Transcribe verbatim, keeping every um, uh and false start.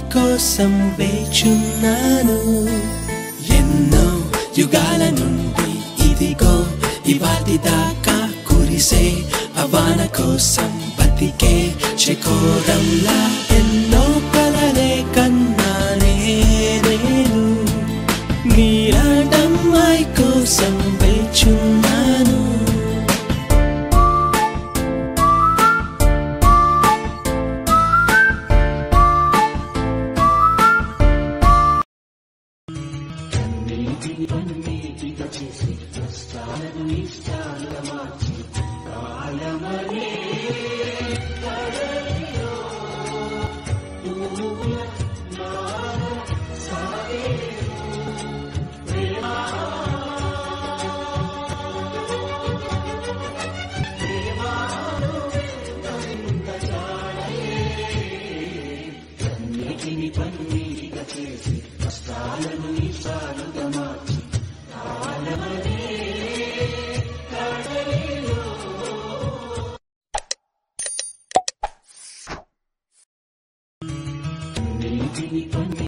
కోసం వేచున్నాను ఎన్నో యుగాల నుండి ఇదిగో ఇవాటి దాకా కురిసే అవాన కోసం బతికే చెకోరంలా ఎన్నో కలలే కన్నానే నేను నీలాంటమ్మాయి కోసం వేచున్నాను